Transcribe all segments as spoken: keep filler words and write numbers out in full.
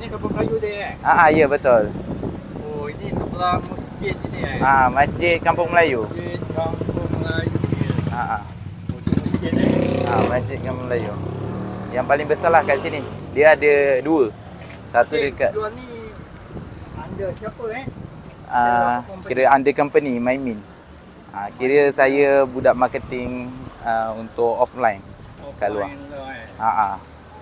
Ini Kampung Melayu dia eh? Ah, ah ya betul. Oh, ini sebelah masjid ini eh? Ah, Masjid Kampung Melayu. Masjid Kampung Melayu. Ah, ah. Oh, itu masjid eh? Ah, Masjid Kampung Melayu. Yang paling besar lah kat sini. Dia ada dua. Satu Masjid dekat dua ni anda siapa eh? ah, kira under company Maimin. Ah, kira saya budak marketing ah, untuk offline kat luar. Lah, eh? Ah, ah.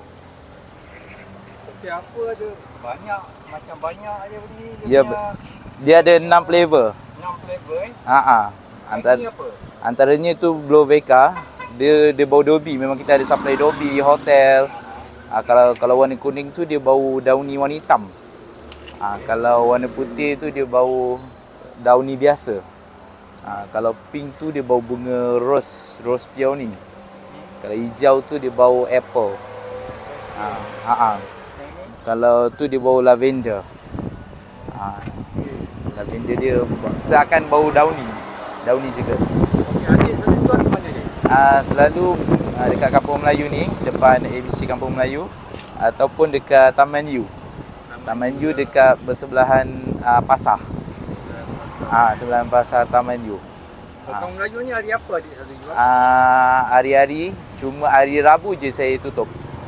Okey, apa ada banyak macam banyak ada ni Ya, punya dia ada enam flavor. enam flavor eh. Ah, ah. Antara Ini apa? antaranya tu Blow Veka. Dia dia bau Dobi. Memang kita ada supply Dobi hotel. Ah, kalau kalau warna kuning tu dia bau dauni warna hitam. Ah, kalau warna putih tu dia bau dauni biasa. Ah, kalau pink tu dia bau bunga rose, rose peony. Kalau hijau tu dia bau apple. Ah, ah, ah. Kalau tu dia bau lavender. Ah, lavender dia seakan bau dauni. Dauni juga. Okey, adik selalu tuan di mana dia? Ah, selalu ah, dekat Kampung Melayu ni, depan A B C Kampung Melayu ataupun dekat Taman U. Taman U dekat bersebelahan ah, pasar. Ah, sebelahan pasar Taman U. Kampung Melayu ni hari apa adik selalu jual? Ah, hari-hari cuma hari Rabu je saya tutup.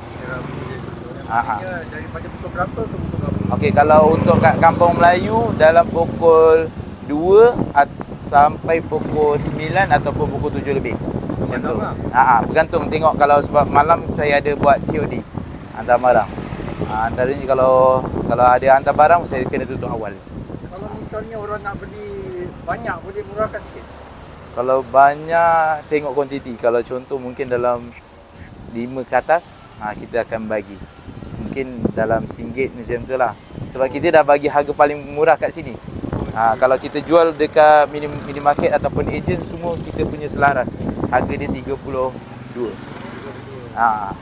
Ah, daripada pukul berapa ke pukul berapa? Okey, kalau untuk kat Kampung Melayu dalam pukul dua at- sampai pukul sembilan ataupun pukul tujuh lebih. Macam tu. Ha ah, bergantung tengok kalau sebab malam saya ada buat C O D hantar barang. Ah, antaranya kalau kalau ada hantar barang saya kena tutup awal. Kalau misalnya orang nak beli banyak boleh murahkan sikit. Kalau banyak tengok kuantiti. Kalau contoh mungkin dalam lima ke atas, ha, kita akan bagi. Mungkin dalam singgit macam tu lah. Sebab kita dah bagi harga paling murah kat sini. Ha, kalau kita jual dekat mini, mini market ataupun ejen, semua kita punya selaras. Harga dia tiga puluh dua. Ha,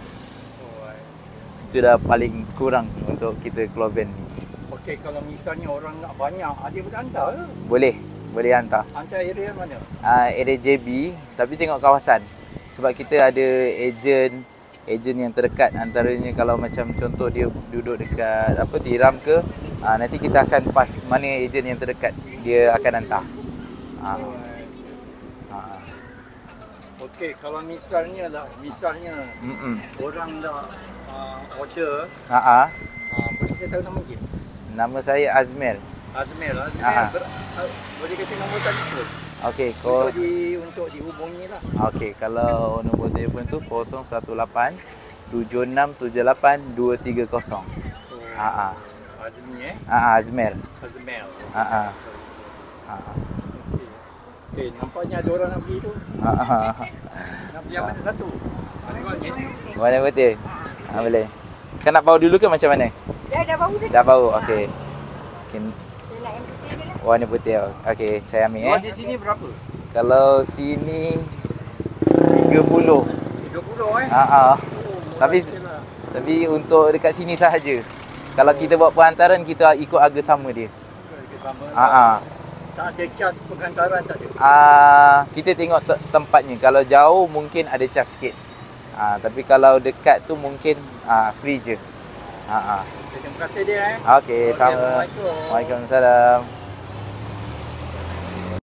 itu dah paling kurang untuk kita keluar van ni. Okey, kalau misalnya orang nak banyak, adik boleh hantar ke? Boleh, boleh hantar. Hantar area mana? Uh, area J B, tapi tengok kawasan. Sebab kita ada ejen ejen yang terdekat, antaranya kalau macam contoh dia duduk dekat apa Tiram ke, uh, nanti kita akan pas mana ejen yang terdekat, dia akan hantar. Uh. Uh. Okey, kalau misalnya lah, misalnya Mm-mm. orang nak uh, order, Uh -uh. uh, boleh saya tahu nama dia? Nama saya Azmel. Azmel, Azmel Ah, ah. ber, uh, boleh kasi nombor telefon Okey, kau untuk di untuk dihubungi lah. okey, kalau nombor telefon tu kosong satu lapan tujuh enam tujuh lapan dua tiga kosong. So, Ha ah. Azmi eh, Ha Azmel. Azmel. Ha ah. Ha. Okey. Okey, nampaknya ada orang nak beli tu. Ha ah. Nak beli yang mana satu? Mana kau ni? Mana betul? Ha boleh. Kau nak bau dulu ke macam mana? Dah dah bau dah. Dah bau. Okey. Okey. Dia nak yang putih je lah. Warna putih. Okey, saya ambil Jual eh. di sini berapa? Kalau sini tiga puluh. tiga puluh eh. Ha ah. Oh, Tapi lah. tapi untuk dekat sini sahaja. Kalau kita buat perhantaran kita ikut harga sama dia. Sama. Ha ah. Tak ada cas penghantaran tak ada. Ah, kita tengok te- tempatnya. Kalau jauh mungkin ada cas sikit. Ah, tapi kalau dekat tu mungkin ah, free je. Ha ah. Terima kasih dia eh. Okey, Okey, sama. Assalamualaikum. Waalaikumsalam.